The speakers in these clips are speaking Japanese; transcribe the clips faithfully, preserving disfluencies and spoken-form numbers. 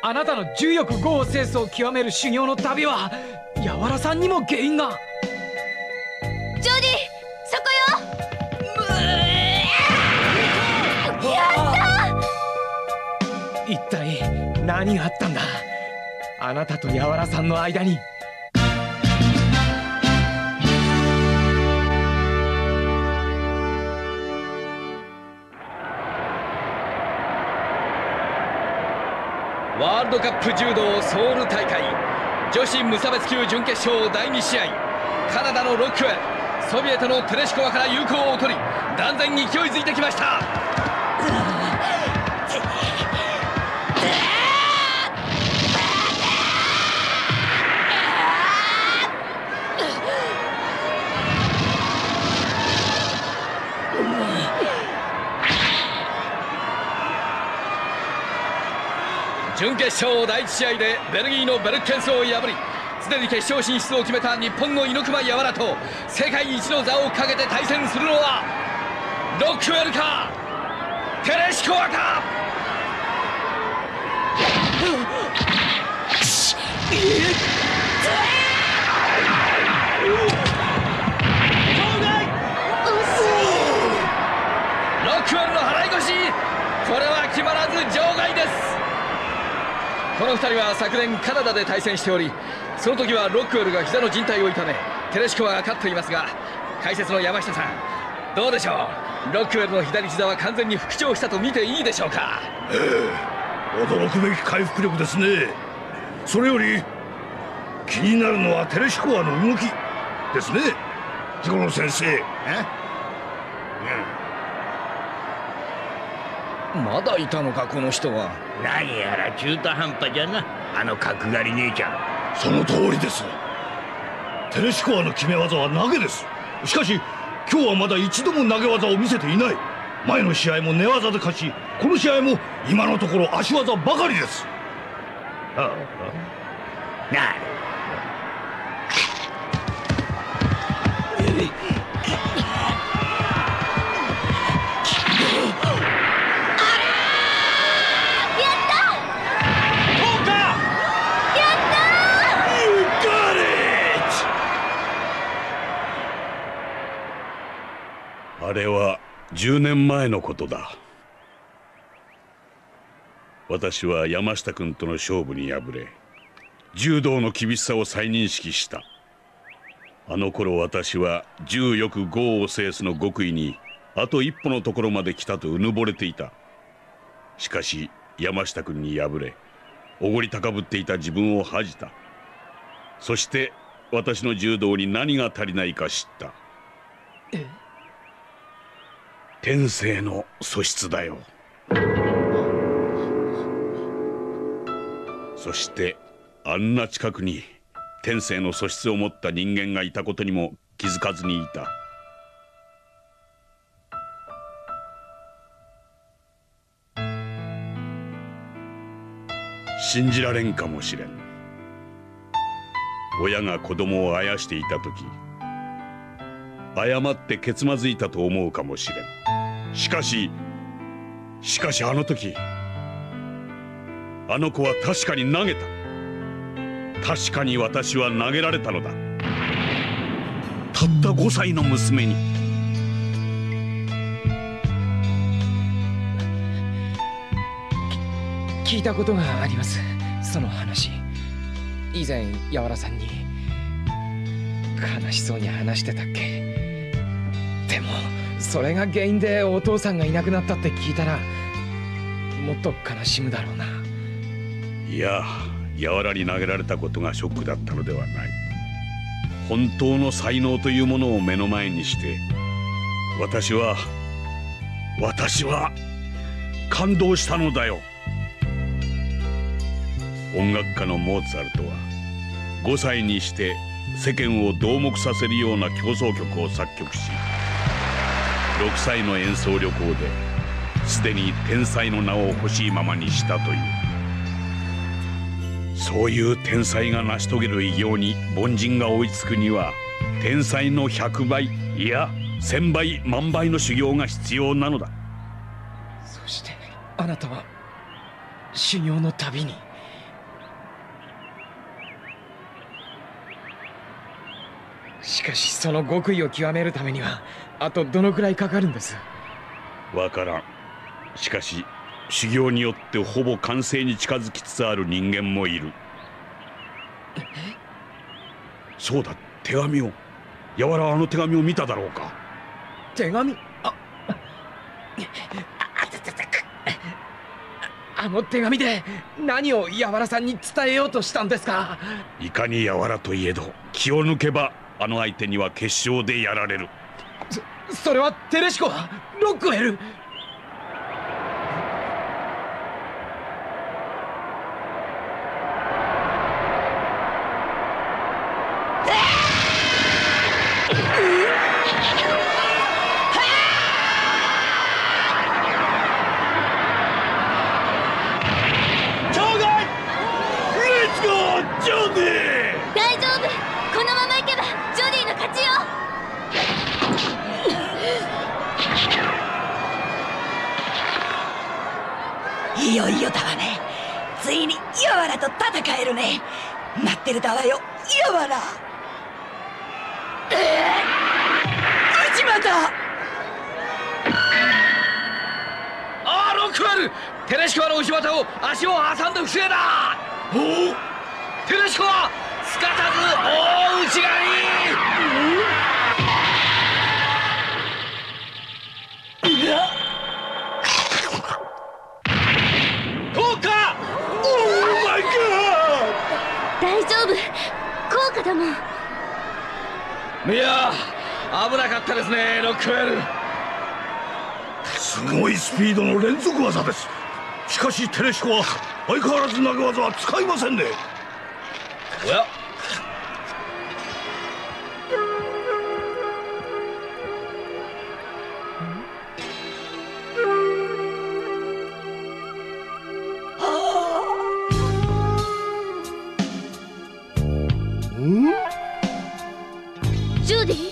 あなたの重欲豪を制すを極める修行の旅はヤワラさんにも原因が。 ジョディ、そこよ。やった！ 一体何があったんだ、あなたとヤワラさんの間に。 ワールドカップ柔道ソウル大会女子無差別級準決勝だいに試合、カナダのロックウェル、ソビエトのテレシコワから有効を取り断然勢いづいてきました。準決勝だいいち試合でベルギーのベルッケンスを破り、すでに決勝進出を決めた日本の猪熊柔と世界一の座をかけて対戦するのはロックウェルかテレシコワか。ロックウェルの払い腰、これは決まらず場外です。このふたりは昨年カナダで対戦しており、その時はロックウェルが膝の靭帯を痛めテレシコワが勝っていますが、解説の山下さんどうでしょう、ロックウェルの左膝は完全に復調したと見ていいでしょうか。 ええ、驚くべき回復力ですね。それより気になるのはテレシコワの動きですね、ヒコロ先生。え、 うん、まだいたのかこの人は。 何やら中途半端じゃな、あの角刈り姉ちゃん。 その通りです。テレシコワの決め技は投げです。しかし今日はまだ一度も投げ技を見せていない。前の試合も寝技で勝ち、この試合も今のところ足技ばかりです。 ああ、なるあれはじゅうねんまえのことだ。私は山下君との勝負に敗れ、柔道の厳しさを再認識した。あの頃私は柔欲豪を制すの極意にあと一歩のところまで来たとうぬぼれていた。しかし山下君に敗れ、おごり高ぶっていた自分を恥じた。そして私の柔道に何が足りないか知った。 え？ 天性の素質だよ。そしてあんな近くに天性の素質を持った人間がいたことにも気づかずにいた。信じられんかもしれん。親が子供をあやしていた時、誤ってけつまずいたと思うかもしれん。しかししかしあの時あの子は確かに投げた。確かに私は投げられたのだ。たったごさいの娘に。 聞いたことがあります、その話。以前ヤワラさんに悲しそうに話してたっけ。でもそれが原因でお父さんがいなくなったって聞いたらもっと悲しむだろうな。 いや、ヤワラに投げられたことがショックだったのではない。本当の才能というものを目の前にして私は私は感動したのだよ。音楽家のモーツァルトはごさいにして世間を瞠目させるような協奏曲を作曲し、ろくさいの演奏旅行ですでに天才の名を欲しいままにしたという。そういう天才が成し遂げる偉業に凡人が追いつくには天才のひゃくばい、いや千倍万倍の修行が必要なのだ。 そしてあなたは修行の旅に。 しかしその極意を極めるためにはあとどのくらいかかるんです？ わからん。しかし修行によってほぼ完成に近づきつつある人間もいる。そうだ、手紙を。やわらあの手紙を見ただろうか。 手紙？ああの手紙で何をやわらさんに伝えようとしたんですか？ いかにやわらといえど気を抜けばあの相手には決勝でやられる。 そそれはテレシコはロックウェル。 いよいよだわね。ついにやわらと戦えるね。待ってるだわよ、やわら。えー、内股。 ああ、ロックウェル、テレシコワの内股を足を挟んで防いだ。おお、テレシコワすかさず大内刈り。うわっ、 大丈夫、効果だもん。 いやー、危なかったですね、ロックウェル。 すごいスピードの連続技です。しかしテレシコは相変わらず投げ技は使いませんね。 おや、 ジュディ？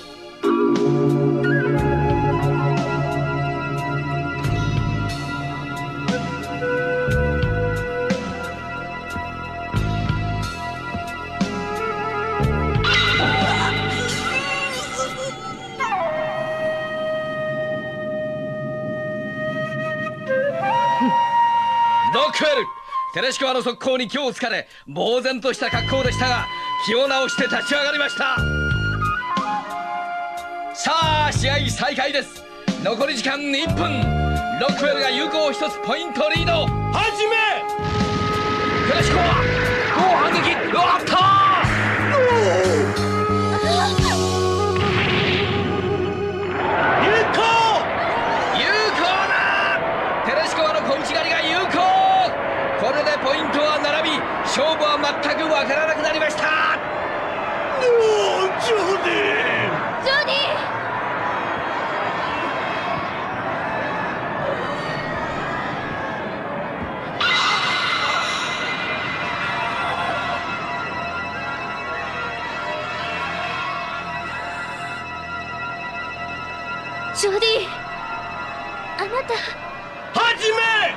ロックウェル、テレシコワの速攻に今日疲れ呆然とした格好でしたが、気を直して立ち上がりました。さあ試合再開です。残り時間いっぷん。ロックウェルが有効ひとつポイントリード。始め。テレシコワ後反撃。あったー、有効有効だ。テレシコワの小内刈りが有効。これでポイントは並び、勝負は全くわからなくなりました。おお、ジョディジョディ！ジョディ、あなた。 始め。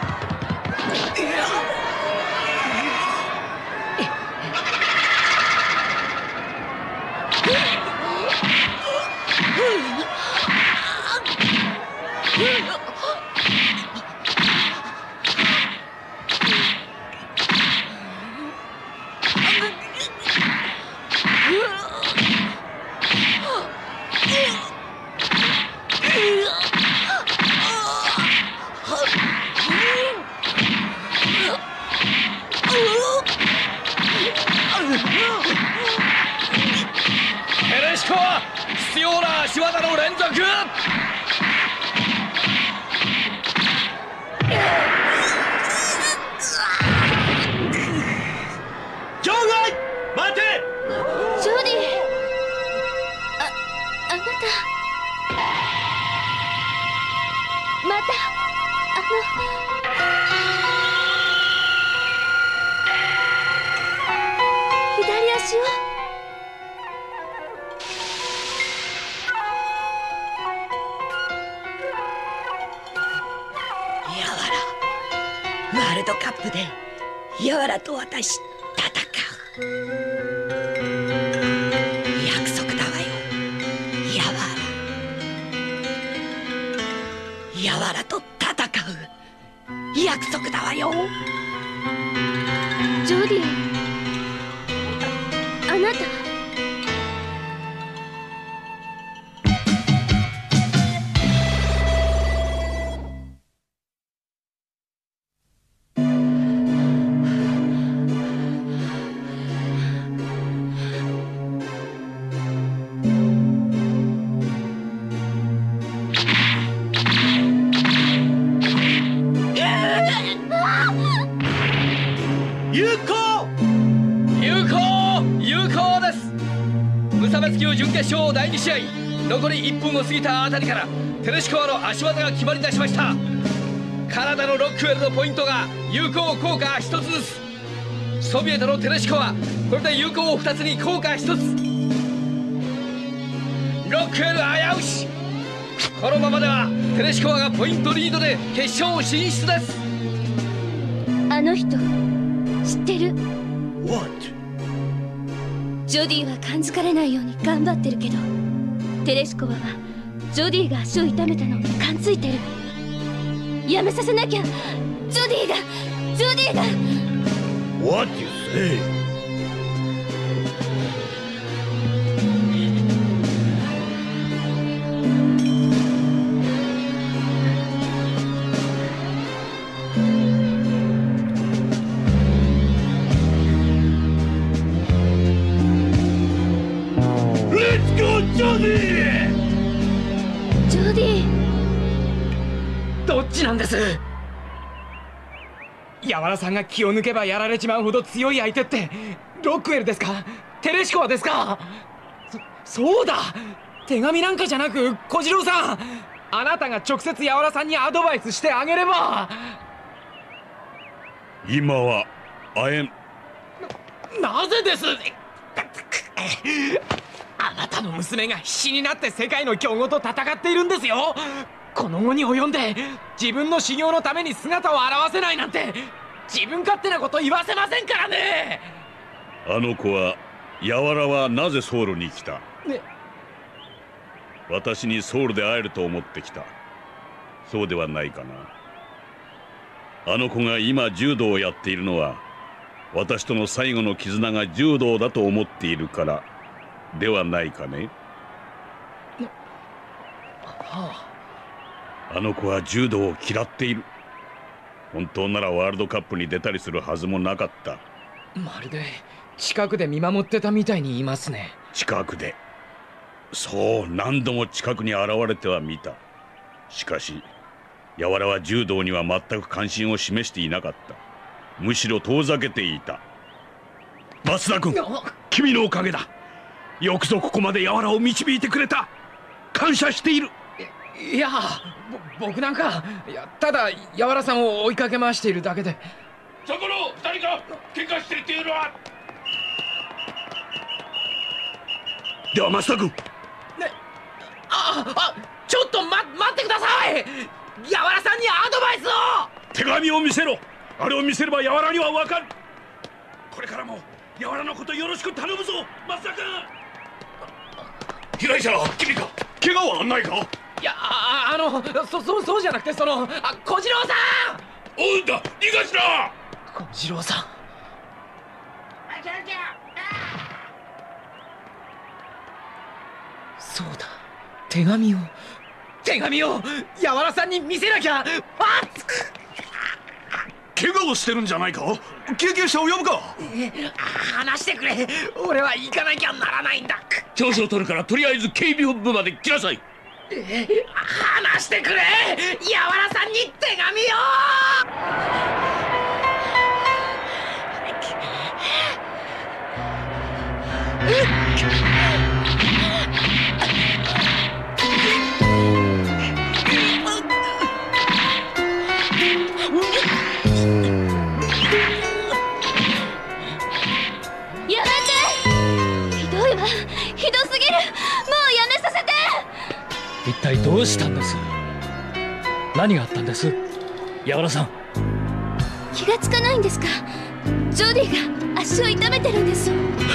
テレシコは必要な足技の連続。場外待て。 ジョディ、あ、あなたまたあの左足を。 ワールドカップでやわらと私戦う約束だ無差別級準決勝だいに試合、残りいっぷんを過ぎたあたりからテレシコワの足技が決まりだしました。カナダのロックウェルのポイントが有効効果ひとつずつ、ソビエトのテレシコワこれで有効ふたつに効果ひとつ。ロックウェル危うし、このままではテレシコワがポイントリードで決勝進出です。 あの人知ってる？ What？ ジョディは感づかれないように頑張ってるけど、テレシコワはジョディが足を痛めたのに感づいてる。やめさせなきゃ。ジョディがジョディが What you say？ジョディ！ ジョディ！ どっちなんです？ヤワラさんが気を抜けばやられちまうほど強い相手ってロックウェルですか？テレシコワですか？そ、そうだ！手紙なんかじゃなく小次郎さん、あなたが直接ヤワラさんにアドバイスしてあげれば。 今は会えん。 な、なぜです？あなたの娘が必死になって世界の強豪と戦っているんですよ。この後に及んで自分の修行のために姿を現せないなんて自分勝手なこと言わせませんからね。 あの子は、ヤワラはなぜソウルに来た？ ね、 私にソウルで会えると思ってきた。そうではないかな。あの子が今柔道をやっているのは、私との最後の絆が柔道だと思っているからではないかね。 はあ、あの子は柔道を嫌っている。本当ならワールドカップに出たりするはずもなかった。 まるで近くで見守ってたみたいに言いますね。 近くで。そう、何度も近くに現れてはみた。しかしヤワラは柔道には全く関心を示していなかった。むしろ遠ざけていた。増田君、君のおかげだ。よくぞここまでヤワラを導いてくれた。感謝している。 いいや、ぼ僕なんか、いや、ただヤワラさんを追いかけ回しているだけで。 そこの二人が喧嘩してるっていうのは。では増田君。 ね、ああ、ちょっと、ま、待ってください。ヤワラさんにアドバイスを。 手紙を見せろ。あれを見せればヤワラにはわかる。これからもヤワラのことよろしく頼むぞ、増田君。被害者は君か？怪我はないか？ いや、あ、あの、そ、そ、そうじゃなくて、その、あ、小次郎さん。 おうんだ、逃がしな。 小次郎さん。そうだ、手紙を手紙をヤワラさんに見せなきゃ。あっ、 怪我をしてるんじゃないか？救急車を呼ぶか？ 話してくれ。俺は行かなきゃならないんだ。 調子を取るからとりあえず警備本部まで来なさい。 話してくれ。ヤワラさんに手紙を。 やめて。ひどいわ。ひどすぎる。もうやめさせて。 一体どうしたんです？何があったんです、ヤワラさん？ 気がつかないんですか？ジョディが足を痛めてるんです。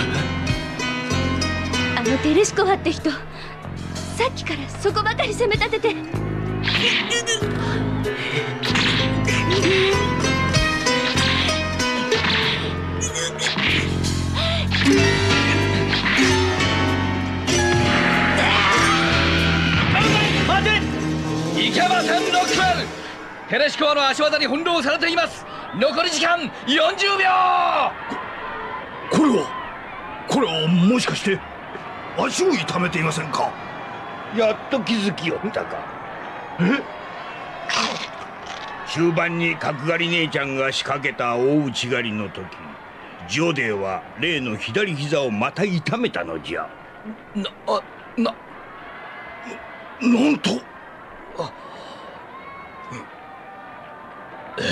あのテレシコワって人、さっきからそこばかり責め立てて。 待て！いけません、ロックウェル。テレシコワの足技に翻弄されています。残り時間よんじゅうびょう。 これはこれはもしかして足を痛めていませんか？ やっと気づきよったか。 え？ 終盤に角刈り姉ちゃんが仕掛けた大内刈りの時、ジョデーは例の左膝をまた痛めたのじゃ。 な、あ、な、 なんと。 あ、え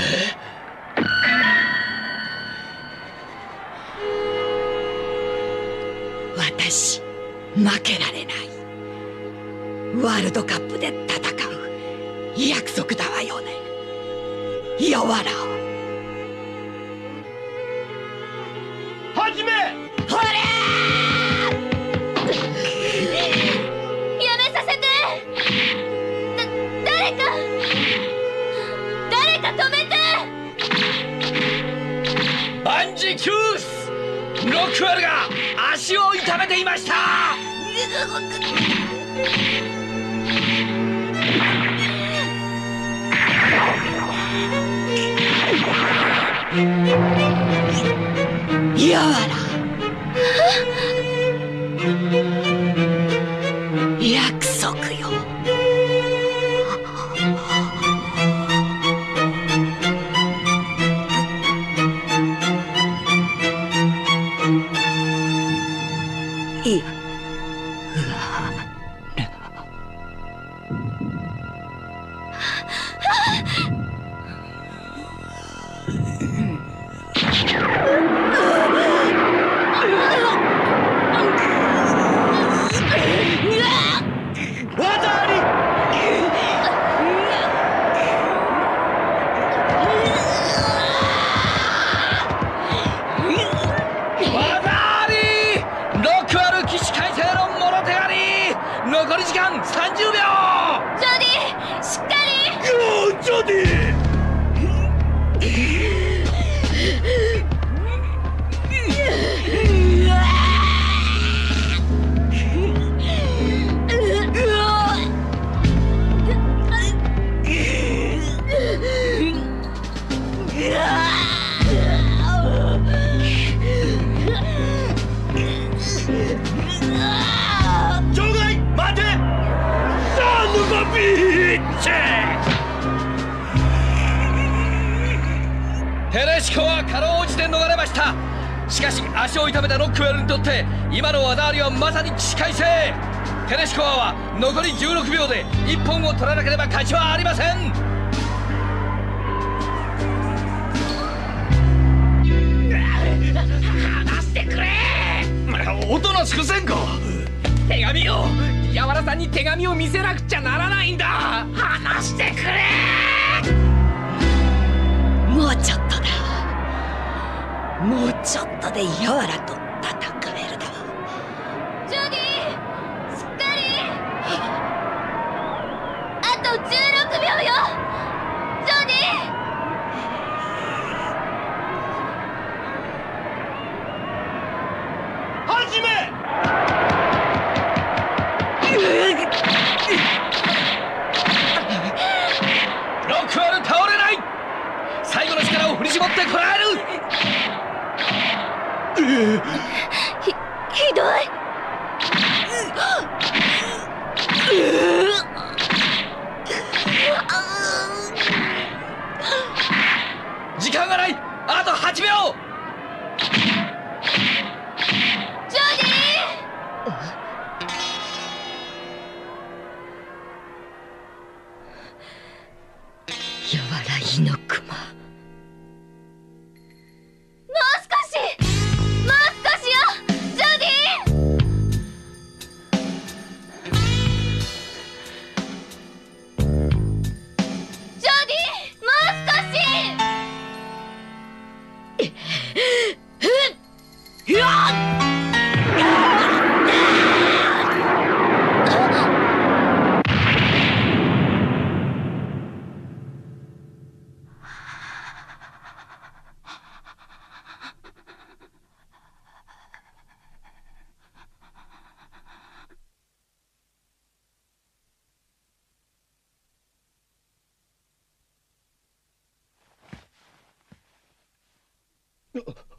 私負けられない。ワールドカップで戦う約束だわよね、ヤワラ。 はじめ。 ほれやめさせて。だ誰か誰か止めて。 バンジキュース、ロックウェルが足を痛めていました。 ヤワラ、約束よ。いや、 残り時間さんじゅうびょう。 ジョディ、しっかり。 よー、ジョディ。 テレシコはかろうじて逃れました。しかし足を痛めたロックウェルにとって今の技ありはまさに起死回生。テレシコは残りじゅうろくびょうでいっぽんを取らなければ勝ちはありません。 話してくれ。 おとなしくせんか。 手紙を、ヤワラさんに手紙を見せなくちゃならないんだ。話してくれ。 もうちょっとだ。もうちょっとでヤワラと戦えるだわ。 ジョディ、しっかり。あとじゅうろくびょうよ、ジョディ。 はじめ。 ロックウェル倒れない。最後の力を振り絞ってこらえる。 ひ、ひどい。 時間がない。あとはちびょう。 ジョディ。 ヤワライノクマ。 もう少し、もう少しよ、ジョディ。ジョディ、もう少し。 うわっ。 あ